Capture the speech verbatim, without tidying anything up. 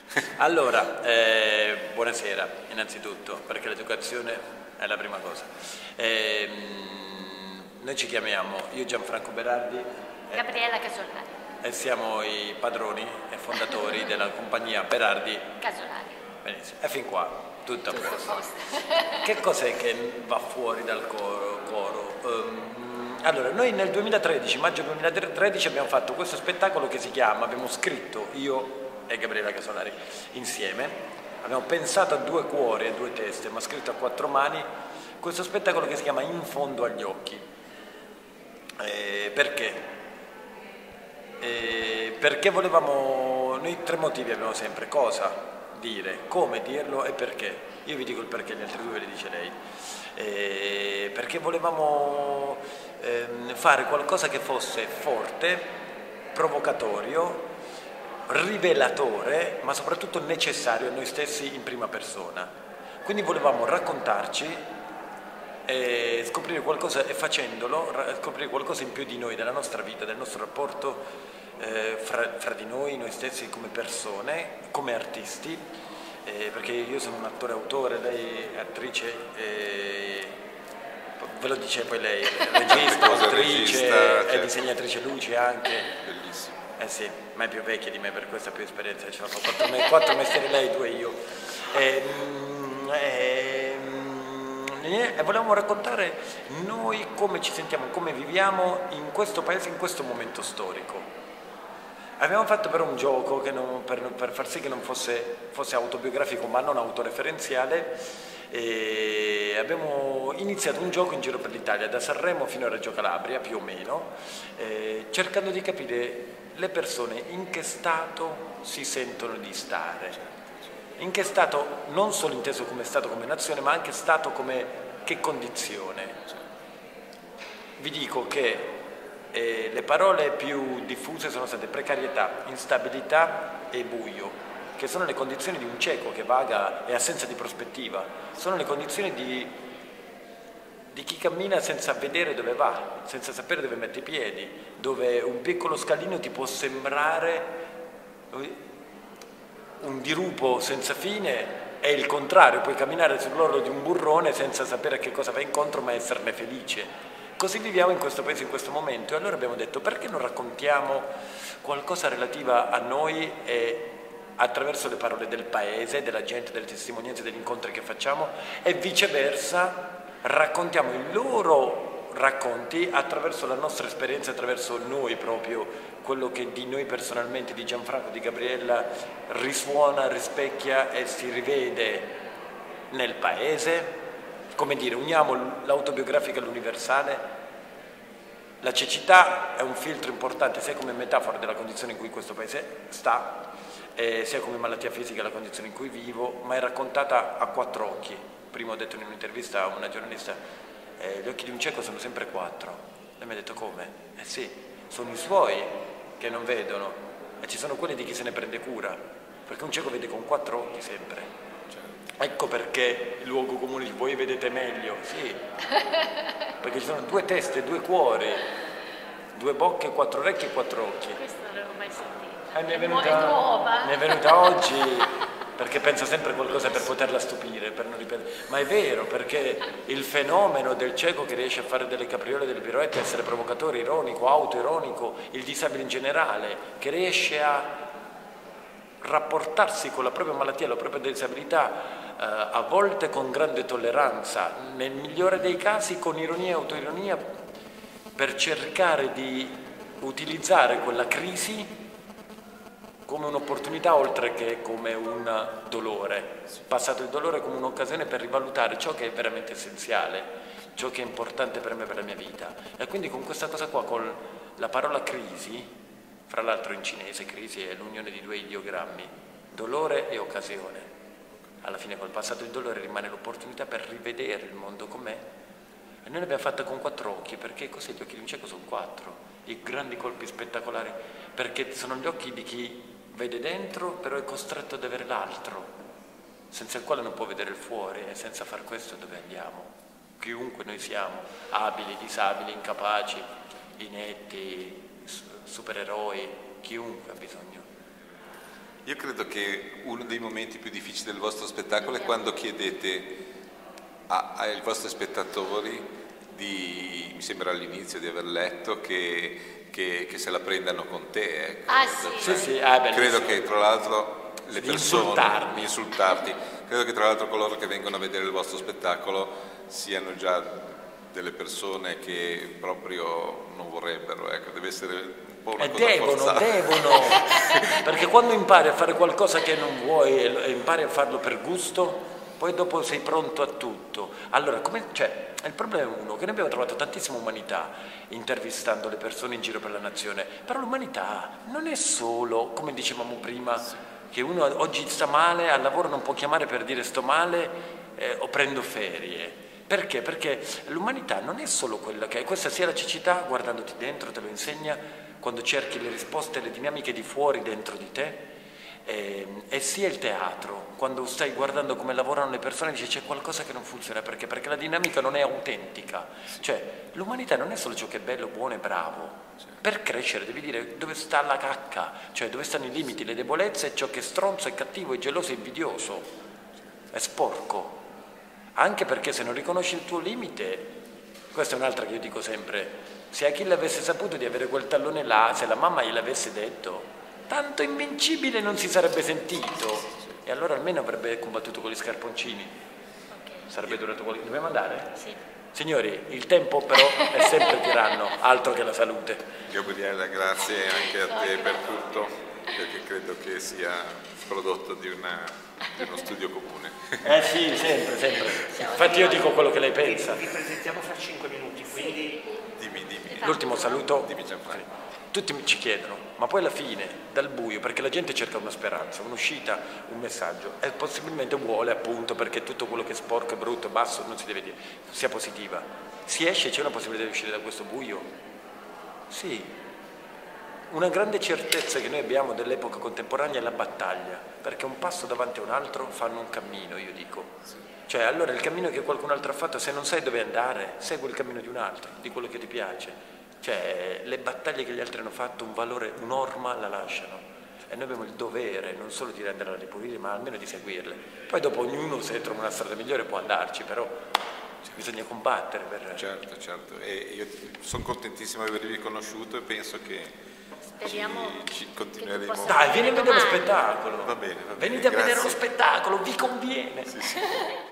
Allora, eh, buonasera innanzitutto, perché l'educazione è la prima cosa. Eh, noi ci chiamiamo, io Gianfranco Berardi e Gabriella Casolari e siamo i padroni e fondatori della compagnia Berardi Casolari. Benissimo, e fin qua tutto a Tutto posto. a posto. Che cos'è che va fuori dal coro? coro? Um, allora, noi nel duemilatredici, maggio duemilatredici, abbiamo fatto questo spettacolo che si chiama, abbiamo scritto io e Gabriella Casolari insieme, abbiamo pensato a due cuori, a due teste, ma scritto a quattro mani, questo spettacolo che si chiama In fondo agli occhi. Eh, perché? Eh, perché volevamo, noi tre motivi abbiamo sempre: cosa dire, come dirlo e perché. Io vi dico il perché, gli altri due ve li dice lei. Eh, perché volevamo ehm, fare qualcosa che fosse forte, provocatorio, rivelatore, ma soprattutto necessario a noi stessi in prima persona. Quindi volevamo raccontarci e scoprire qualcosa, e facendolo scoprire qualcosa in più di noi, della nostra vita, del nostro rapporto eh, fra, fra di noi, noi stessi come persone, come artisti, eh, perché io sono un attore autore, lei è attrice, eh, ve lo dice poi lei, regista, autrice e disegnatrice luce anche. Bellissimo. Eh sì, ma è più vecchia di me, per questo ha più esperienza, ce l'ha fatto quattro, me, quattro mestieri lei, due io. E, e, e volevamo raccontare noi come ci sentiamo, come viviamo in questo paese, in questo momento storico. Abbiamo fatto però un gioco che non, per, per far sì che non fosse, fosse autobiografico ma non autoreferenziale, e abbiamo iniziato un gioco in giro per l'Italia, da Sanremo fino a Reggio Calabria più o meno, eh, cercando di capire le persone in che stato si sentono di stare, in che stato, non solo inteso come stato come nazione, ma anche stato come che condizione. Vi dico che eh, le parole più diffuse sono state precarietà, instabilità e buio, che sono le condizioni di un cieco che vaga e assenza di prospettiva, sono le condizioni di, di chi cammina senza vedere dove va, senza sapere dove mette i piedi, dove un piccolo scalino ti può sembrare un dirupo senza fine, è il contrario, puoi camminare sull'orlo di un burrone senza sapere a che cosa va incontro ma esserne felice. Così viviamo in questo paese in questo momento, e allora abbiamo detto: perché non raccontiamo qualcosa relativa a noi e attraverso le parole del paese, della gente, delle testimonianze, degli incontri che facciamo, e viceversa raccontiamo i loro racconti attraverso la nostra esperienza, attraverso noi proprio, quello che di noi personalmente, di Gianfranco, di Gabriella, risuona, rispecchia e si rivede nel paese. Come dire, uniamo l'autobiografica all'universale. La cecità è un filtro importante sia come metafora della condizione in cui questo paese sta, eh, sia come malattia fisica la condizione in cui vivo, ma è raccontata a quattro occhi. Prima ho detto in un'intervista a una giornalista: eh, gli occhi di un cieco sono sempre quattro. Lei mi ha detto: come? Eh sì, sono i suoi che non vedono e ci sono quelli di chi se ne prende cura, perché un cieco vede con quattro occhi sempre. Ecco perché il luogo comune dice: voi vedete meglio. Sì, perché ci sono due teste, due cuori, due bocche, quattro orecchie e quattro occhi. Questo non l'avevo mai sentito. Eh, mi, è È venuta, nuova. mi è venuta oggi, perché penso sempre a qualcosa per poterla stupire, per non ripetere. Ma è vero, perché il fenomeno del cieco che riesce a fare delle capriole, delle piroette, a essere provocatore, ironico, autoironico, il disabile in generale, che riesce a rapportarsi con la propria malattia, la propria disabilità, eh, a volte con grande tolleranza, nel migliore dei casi con ironia e autoironia, per cercare di utilizzare quella crisi come un'opportunità oltre che come un dolore, passato il dolore come un'occasione per rivalutare ciò che è veramente essenziale, ciò che è importante per me, per la mia vita. E quindi con questa cosa qua, con la parola crisi, fra l'altro in cinese crisi è l'unione di due ideogrammi, dolore e occasione. Alla fine col passato il dolore rimane l'opportunità per rivedere il mondo com'è, e noi l'abbiamo fatta con quattro occhi, perché cos'è? Gli occhi di un cieco sono quattro, i grandi colpi spettacolari, perché sono gli occhi di chi vede dentro però è costretto ad avere l'altro, senza il quale non può vedere il fuori, e senza far questo dove andiamo? Chiunque noi siamo, abili, disabili, incapaci, inetti, supereroi, chiunque ha bisogno Io credo che uno dei momenti più difficili del vostro spettacolo è quando chiedete a- ai vostri spettatori di, mi sembra all'inizio di aver letto, che, che- che se la prendano con te. Ecco. Ah, sì. Sì, sì, ah, bellissimo. Credo che tra l'altro le Di persone insultarmi. insultarti, credo che tra l'altro coloro che vengono a vedere il vostro spettacolo siano già delle persone che proprio non vorrebbero, ecco, deve essere un po' una E cosa devono, forzata. devono, perché quando impari a fare qualcosa che non vuoi e impari a farlo per gusto, poi dopo sei pronto a tutto. Allora, come, cioè, il problema è uno, che noi abbiamo trovato tantissima umanità intervistando le persone in giro per la nazione, però l'umanità non è solo, come dicevamo prima, che uno oggi sta male, al lavoro non può chiamare per dire sto male eh, o prendo ferie. Perché? Perché l'umanità non è solo quella che è, questa sia la cecità, guardandoti dentro, te lo insegna, quando cerchi le risposte alle dinamiche di fuori dentro di te, e, e sia il teatro, quando stai guardando come lavorano le persone, dici c'è qualcosa che non funziona, perché? Perché la dinamica non è autentica, cioè l'umanità non è solo ciò che è bello, buono e bravo. Per crescere devi dire dove sta la cacca, cioè dove stanno i limiti, le debolezze e ciò che è stronzo, è cattivo, è geloso, è invidioso, è sporco. Anche perché se non riconosci il tuo limite, questa è un'altra che io dico sempre, se Achille avesse saputo di avere quel tallone là, se la mamma gliel'avesse detto, tanto invincibile non si sarebbe sentito, e allora almeno avrebbe combattuto con gli scarponcini. Sarebbe durato qualche... Dobbiamo andare? Sì. Signori, il tempo però è sempre tiranno, altro che la salute. Gabriella, grazie anche a te per tutto, perché credo che sia prodotto di, una, di uno studio comune. Eh sì, sempre, sempre. Infatti io dico quello che lei pensa. Vi presentiamo fra cinque minuti, quindi Dimmi, dimmi. L'ultimo saluto. Dimmi Gianfranco. Tutti ci chiedono, ma poi alla fine, dal buio, perché la gente cerca una speranza, un'uscita, un messaggio, e possibilmente vuole appunto, perché tutto quello che è sporco, è brutto, basso, non si deve dire, sia positiva. Si esce, c'è una possibilità di uscire da questo buio? Sì. Una grande certezza che noi abbiamo dell'epoca contemporanea è la battaglia, perché un passo davanti a un altro fanno un cammino, io dico. Cioè, allora il cammino che qualcun altro ha fatto, se non sai dove andare, segui il cammino di un altro, di quello che ti piace. Cioè, le battaglie che gli altri hanno fatto, un valore, un'orma la lasciano. E noi abbiamo il dovere non solo di renderla ripulire, ma almeno di seguirle. Poi dopo ognuno, se trova una strada migliore, può andarci, però bisogna combattere per... Certo, certo. E io sono contentissimo di avervi conosciuto e penso che Speriamo ci, ci che continueremo. tu possa- Dai, vieni a vedere lo Domani. spettacolo. Va bene, va bene, Venite a vedere grazie. lo spettacolo, vi conviene. Sì, sì.